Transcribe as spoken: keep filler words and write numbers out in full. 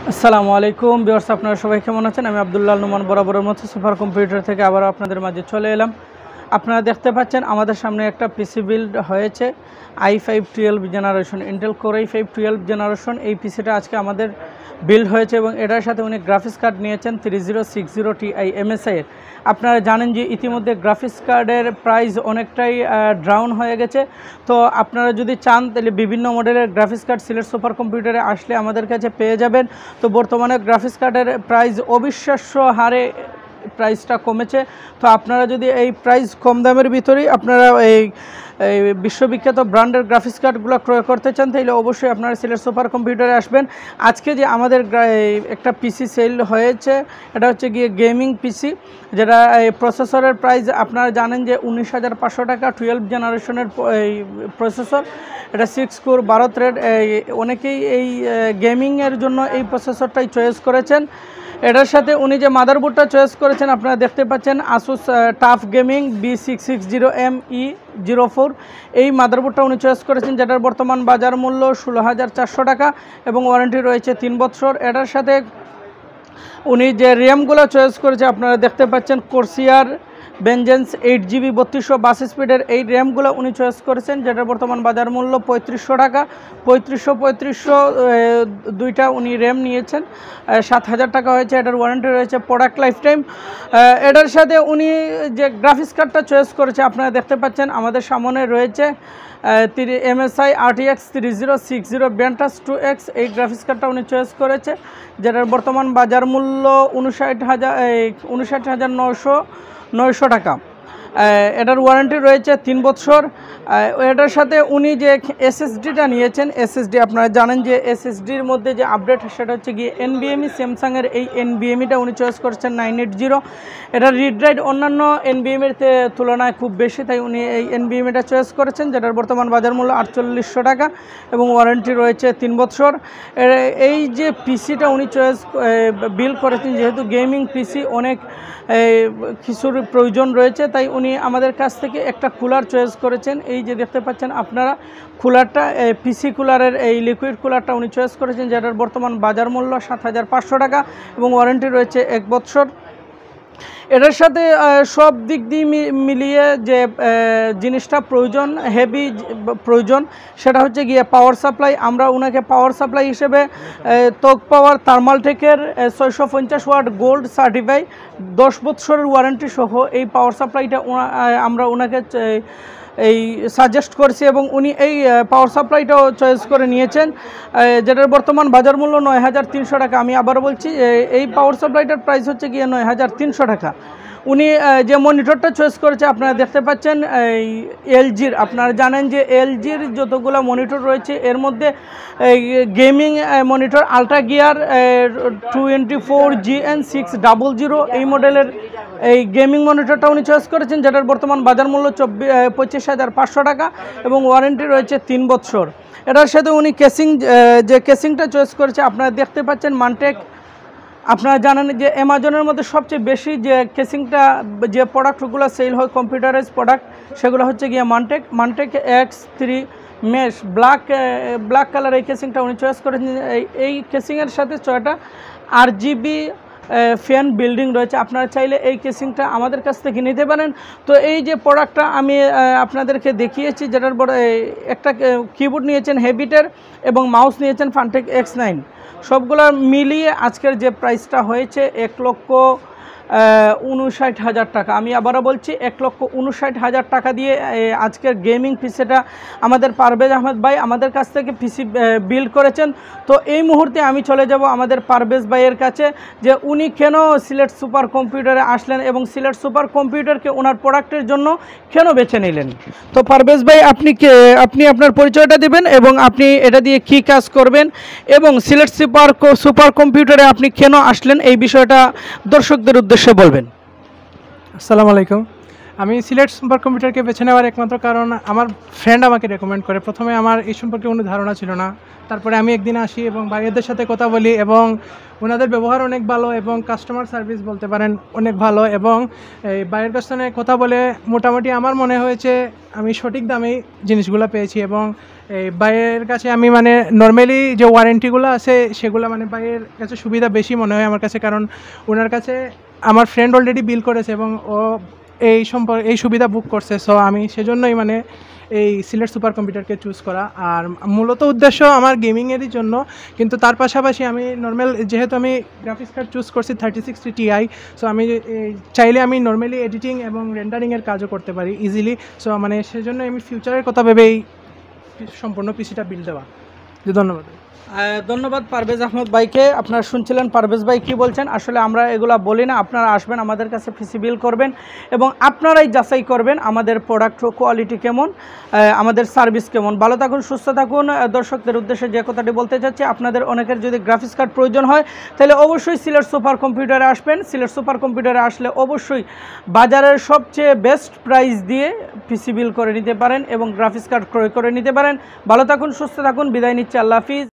আসসালামু আলাইকুম ভিউয়ার্স, আপনারা সবাই কেমন আছেন? আমি আব্দুল্লাহ নুমান বরাবরের মতো সুপার কম্পিউটার থেকে আবার আপনাদের মাঝে চলে এলাম। আপনারা দেখতে পাচ্ছেন আমাদের সামনে একটা পিসি বিল্ড হয়েছে I five twelve generation, Intel core I five twelve generation. এই পিসিটা আজকে আমাদের বিল্ড হয়েছে এবং এটার সাথে উনি গ্রাফিক্স কার্ড নিয়েছেন three zero six zero T I MSI এর। আপনারা জানেন যে ইতিমধ্যে গ্রাফিক্স কার্ডের প্রাইস অনেকটাই ডাউন হয়ে গেছে। তো আপনারা যদি চান তাহলে বিভিন্ন মডেলের গ্রাফিক্স কার্ড সিলেট সুপার কম্পিউটারে আসলে আমাদের কাছে পেয়ে যাবেন। তো বর্তমানে গ্রাফিক্স কার্ডের প্রাইস অবিশ্বাস্য হারে প্রাইসটা কমেছে। তো আপনারা যদি এই প্রাইস কম দামের ভিতরেই আপনারা এই এই বিশ্ববিখ্যাত ব্র্যান্ডের গ্রাফিক্স কার্ডগুলো ক্রয় করতে চান তাহলে অবশ্যই আপনারা সিলেট সুপার কম্পিউটারে আসবেন। আজকে যে আমাদের একটা পিসি সেল হয়েছে এটা হচ্ছে গিয়ে গেমিং পিসি, যেটা এই প্রসেসরের প্রাইস আপনারা জানেন যে উনিশ হাজার পাঁচশো টাকা, টুয়েলভ জেনারেশনের এই প্রসেসর। এটা সিক্স কোর বারো থ্রেড। অনেকেই এই গেমিংয়ের জন্য এই প্রসেসরটাই চয়েস করেছেন। এটার সাথে উনি যে মাদারবোর্ডটা চয়েস করেছেন আপনারা দেখতে পাচ্ছেন Asus TUF gaming B six six zero M E zero four. এই মাদারবোর্ডটা উনি চয়েস করেছেন, যেটার বর্তমান বাজার মূল্য ষোলো হাজার চারশো টাকা এবং ওয়ারেন্টি রয়েছে তিন বছর। এটার সাথে উনি যে র্যামগুলো চয়েস করেছে আপনারা দেখতে পাচ্ছেন কোর্সিয়ার ভেনজেন্স এইট জিবি বত্রিশশো বাস স্পিডের এই র্যামগুলো উনি চয়েস করেছেন, যেটার বর্তমান বাজার মূল্য পঁয়ত্রিশশো টাকা। পঁয়ত্রিশশো পঁয়ত্রিশশো দুইটা উনি র্যাম নিয়েছেন, সাত হাজার টাকা হয়েছে। এটার ওয়ারেন্টি রয়েছে প্রোডাক্ট লাইফ টাইম। এটার সাথে উনি যে গ্রাফিক্স কার্ডটা চয়েস করেছে আপনারা দেখতে পাচ্ছেন আমাদের সামনে রয়েছে MSI RTX three zero six zero Ventus two X. এই গ্রাফিক্স কার্ডটা উনি চয়েস করেছে, যেটার বর্তমান বাজার মূল্য উনষাট হাজার উনষাট হাজার নশো নয়শো টাকা। এটার ওয়ারেন্টি রয়েছে তিন বছর। এটার সাথে উনি যে এসএসডিটা নিয়েছেন, এসএসডি আপনারা জানেন যে এসএসডির মধ্যে যে আপডেট সেটা হচ্ছে গিয়ে এনভিএমই, স্যামসাংয়ের এই এনভিএমিটা উনি চয়েস করেছেন নাইন এইট জিরো। এটা রিড রাইট অন্যান্য এনভিএমির তুলনায় খুব বেশি, তাই উনি এই এনভিএমিটা চয়েস করেছেন, যেটার বর্তমান বাজার মূল্য আটচল্লিশশো টাকা এবং ওয়ারেন্টি রয়েছে তিন বছর। এই যে পিসিটা উনি চয়েস বিল্ড করেছেন, যেহেতু গেমিং পিসি অনেক কিছুর প্রয়োজন রয়েছে, তাই উনি আমাদের কাছ থেকে একটা কুলার চয়েস করেছেন। এই যে দেখতে পাচ্ছেন আপনারা কুলারটা, পিসি কুলারের এই লিকুইড কুলারটা উনি চয়েস করেছেন, যেটার বর্তমান বাজার মূল্য সাত হাজার পাঁচশো টাকা এবং ওয়ারেন্টি রয়েছে এক বছর। এটার সাথে সব দিক দিয়ে মিলিয়ে যে জিনিসটা প্রয়োজন, হেভি প্রয়োজন, সেটা হচ্ছে গিয়ে পাওয়ার সাপ্লাই। আমরা ওনাকে পাওয়ার সাপ্লাই হিসেবে ত্বক পাওয়ার থার্মালটেকের ছয়শো পঞ্চাশ ওয়াট গোল্ড সার্টিফাই দশ বছরের ওয়ারেন্টি সহ এই পাওয়ার সাপ্লাইটা আমরা ওনাকে এই সাজেস্ট করছি এবং উনি এই পাওয়ার সাপ্লাইটাও চয়েস করে নিয়েছেন, যেটার বর্তমান বাজার মূল্য নয় হাজার তিনশো টাকা। আমি আবার বলছি এই পাওয়ার সাপ্লাইটার প্রাইস হচ্ছে গিয়ে নয় হাজার তিনশো টাকা। উনি যে মনিটরটা চয়েস করেছে আপনারা দেখতে পাচ্ছেন এই এলজির। আপনারা জানেন যে এলজির যতগুলো মনিটর রয়েছে এর মধ্যে এই gaming monitor UltraGear twenty four G N six double zero এই মডেলের এই গেমিং মনিটরটা উনি চয়েস করেছেন, যেটার বর্তমান বাজার মূল্য চব্বিশ পঁচিশ হাজার পাঁচশো টাকা এবং ওয়ারেন্টি রয়েছে তিন বছর। এটার সাথে উনি কেসিং যে কেসিংটা চয়েস করেছে আপনারা দেখতে পাচ্ছেন মন্টেক। আপনারা জানেন যে অ্যামাজনের মধ্যে সবচেয়ে বেশি যে কেসিংটা যে প্রোডাক্টগুলো সেল হয় কম্পিউটারাইজ প্রোডাক্ট সেগুলো হচ্ছে গিয়ে Montech Montech X three mesh black black colour এই কেসিংটা উনি চয়েস করেছেন। এই কেসিংয়ের সাথে ছয়টা আর জিবি ফ্যান বিল্ডিং রয়েছে। আপনারা চাইলে এই কেসিংটা আমাদের কাছ থেকে নিতে পারেন। তো এই যে প্রোডাক্টটা আমি আপনাদেরকে দেখিয়েছি, যেটার বড় একটা কিবোর্ড নিয়েছেন হেভিটের এবং মাউস নিয়েছেন ফান্টেক এক্স নাইন। সবগুলো মিলিয়ে আজকের যে প্রাইসটা হয়েছে এক লক্ষ উনষাট হাজার টাকা। আমি আবারও বলছি এক লক্ষ উনষাট হাজার টাকা দিয়ে আজকের গেমিং পিসিটা আমাদের পারভেজ আহমেদ ভাই আমাদের কাছ থেকে পিসি বিল্ড করেছেন। তো এই মুহূর্তে আমি চলে যাব আমাদের পারভেজ ভাইয়ের কাছে যে উনি কেন সিলেট সুপার কম্পিউটারে আসলেন এবং সিলেট সুপার কম্পিউটারকে ওনার প্রোডাক্টের জন্য কেন বেছে নিলেন। তো পারভেজ ভাই আপনি কে আপনি আপনার পরিচয়টা দেবেন এবং আপনি এটা দিয়ে কী কাজ করবেন এবং সিলেট সুপার সুপার কম্পিউটারে আপনি কেন আসলেন এই বিষয়টা দর্শকদের উদ্দেশ্যে বলবেন। আসসালামু আলাইকুম। আমি সিলেট সুপার কম্পিউটারকে বেছে নেওয়ার একমাত্র কারণ আমার ফ্রেন্ড আমাকে রেকমেন্ড করে। প্রথমে আমার এই সম্পর্কে কোনো ধারণা ছিল না, তারপরে আমি একদিন আসি এবং ভাইয়াদের সাথে কথা বলি এবং ওনাদের ব্যবহার অনেক ভালো এবং কাস্টমার সার্ভিস বলতে পারেন অনেক ভালো এবং এই ভাইয়ের কাছে কথা বলে মোটামুটি আমার মনে হয়েছে আমি সঠিক দামেই জিনিসগুলো পেয়েছি এবং এই ভাইয়ের কাছে আমি মানে নর্মালি যে ওয়ারেন্টিগুলো আছে সেগুলো মানে ভাইয়ের কাছে সুবিধা বেশি মনে হয় আমার কাছে, কারণ ওনার কাছে আমার ফ্রেন্ড অলরেডি বিল করেছে এবং ও এই সম্পর্কে এই সুবিধা বুক করছে। সো আমি সেজন্যই মানে এই সিলেট সুপার কম্পিউটারকে চুজ করা। আর মূলত উদ্দেশ্য আমার গেমিংয়েরই জন্য, কিন্তু তার পাশাপাশি আমি নর্মাল যেহেতু আমি গ্রাফিক্স কার্ড চুজ করছি thirty sixty T, I so চাইলে আমি নর্মালি এডিটিং এবং রেন্ডারিংয়ের কাজও করতে পারি ইজিলি। সো মানে সেজন্য আমি ফিউচারের কথা ভেবেই সম্পূর্ণ পিসিটা বিল দেওয়া। ধন্যবাদ। ধন্যবাদ পারভেজ আহমদ ভাইকে। আপনারা শুনছিলেন পারভেজ ভাই কী বলছেন। আসলে আমরা এগুলা বলি না, আপনারা আসবেন আমাদের কাছে পিসি বিল করবেন এবং আপনারাই যাচাই করবেন আমাদের প্রোডাক্ট কোয়ালিটি কেমন, আমাদের সার্ভিস কেমন। ভালো থাকুন, সুস্থ থাকুন। দর্শকদের উদ্দেশ্যে যে কথাটি বলতে চাচ্ছি, আপনাদের অনেকের যদি গ্রাফিক্স কার্ড প্রয়োজন হয় তাহলে অবশ্যই সিলেট সুপার কম্পিউটারে আসবেন। সিলেট সুপার কম্পিউটারে আসলে অবশ্যই বাজারের সবচেয়ে বেস্ট প্রাইস দিয়ে পিসি বিল করে নিতে পারেন এবং গ্রাফিক্স কার্ড ক্রয় করে নিতে পারেন। ভালো থাকুন, সুস্থ থাকুন, বিদায় নিচ্ছি, আল্লাহ হাফিজ।